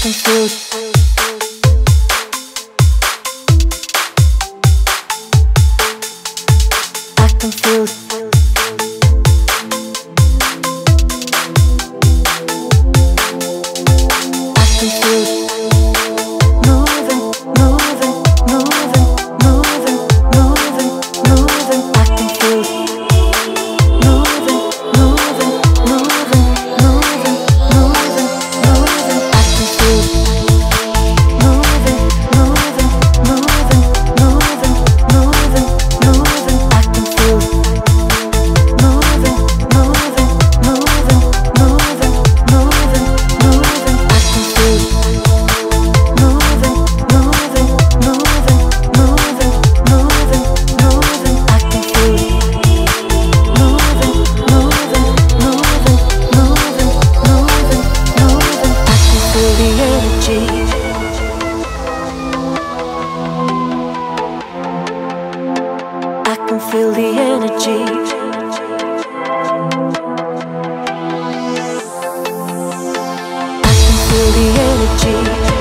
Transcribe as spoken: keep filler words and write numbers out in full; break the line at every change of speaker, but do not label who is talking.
can feel. I can feel. I can feel. Moving, moving, moving, moving, moving, moving. I can feel. Moving, moving, moving, moving, moving, moving. I can feel. Moving, moving, moving, moving, moving, moving. I can feel. Moving, moving, moving, moving, moving, moving. I can feel. Moving, moving, moving, moving, moving, moving. I can feel. Moving, moving, moving, moving, moving, moving. I can feel the energy. I can feel the energy. I can feel the energy.